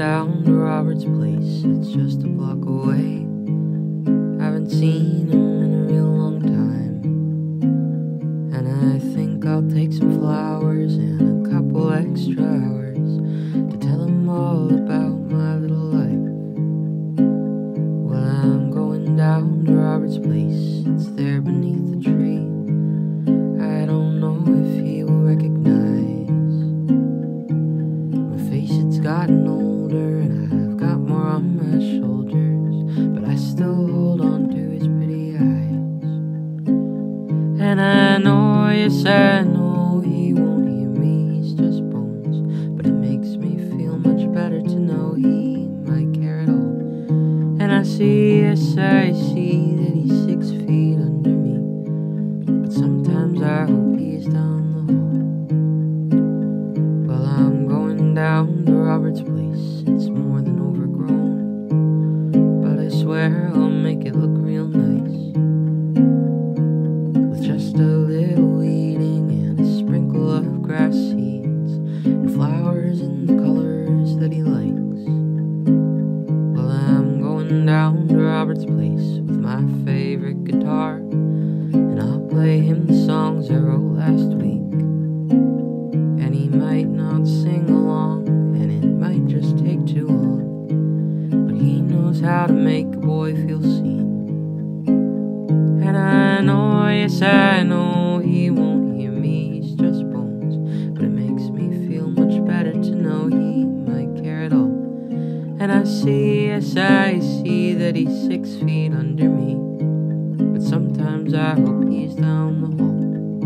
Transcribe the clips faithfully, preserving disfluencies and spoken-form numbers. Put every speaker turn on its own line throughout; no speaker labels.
down to Robert's place, it's just a block away. Haven't seen him in a real long time, and I think I'll take some flowers and a couple extra hours to tell him all about my little life. Well, I'm going down to Robert's place, it's there beneath the tree. I don't know if he will recognize my face. It's gotten older and I've got more on my shoulders, but I still hold on to his pretty eyes. And I know, yes I know, he won't hear me, he's just bones, but it makes me feel much better to know he might care at all. And I see, yes I see that he's six feet under me, but sometimes I hope he's down the hall. Well, I'm going down to Robert's place, it's more than overgrown, but I swear I'll make it look real nice, with just a little weeding and a sprinkle of grass seeds and flowers in the colors that he likes. Well, I'm going down to Robert's place with my favorite guitar, and I'll play him the songs I wrote last week. And he might not sing along, and it might just take too long, but he knows how to make a boy feel seen. And I know, yes I know, he won't hear me, he's just bones, but it makes me feel much better to know he might care at all. And I see, yes I see that he's six feet under me, but sometimes I hope he's down the hall.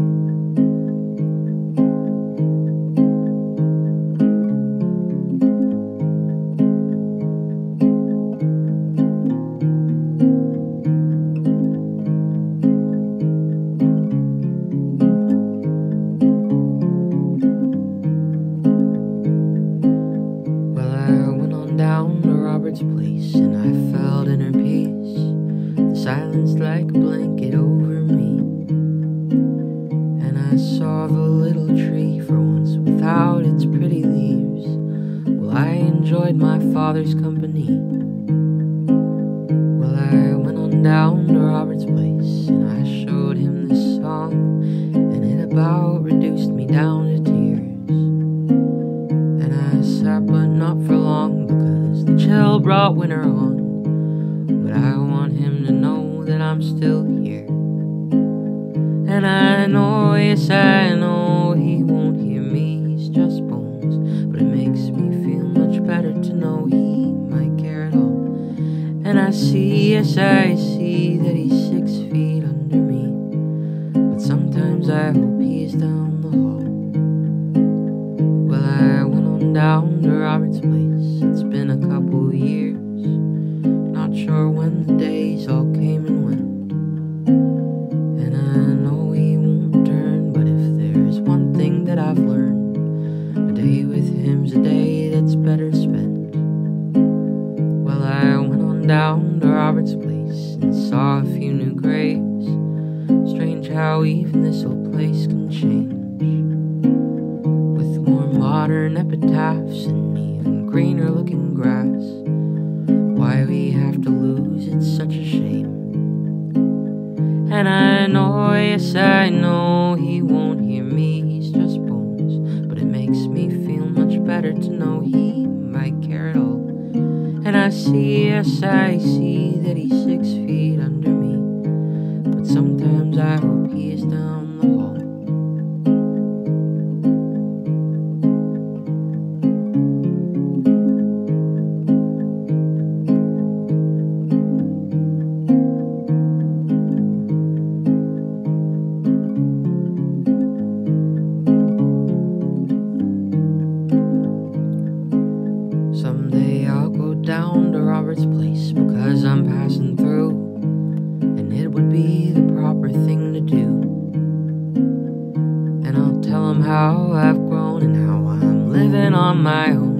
Well, I went on down to Robert's place, and I felt inner peace, the silence like a blanket over me. And I saw the little tree for once without its pretty leaves. Well, I enjoyed my father's company. Well, I went on down to Robert's place, and I showed him this song, and it about reduced me down to tears. And I sat, but not for long, because the chill brought winter on. But I want him to know that I'm still here. And I know, yes I know, he won't hear me, he's just bones, but it makes me feel much better to know he might care at all. And I see, yes I see that he's six feet under me, but sometimes I hope he's down the hall. Well, I went on down to Robert's place, it's been a couple years, not sure when the days all came and went. And I know he won't turn, but if there's one thing that I've learned, a day with him's a day that's better spent. Well, I went on down to Robert's place and saw a few new graves. Strange how even this old place can change, with more modern epitaphs and even greener looking grass. Why we have to lose, it's such a shame. And I know, yes I know, he won't hear me, he's just bones, but it makes me feel much better to know he might care at all. And I see, yes I see that he's six feet under me, but sometimes I hope he is down the hall. Someday I'll go down to Robert's place, because I'm passing through, and it would be the proper thing to do. And I'll tell him how I've grown and how I'm living on my own.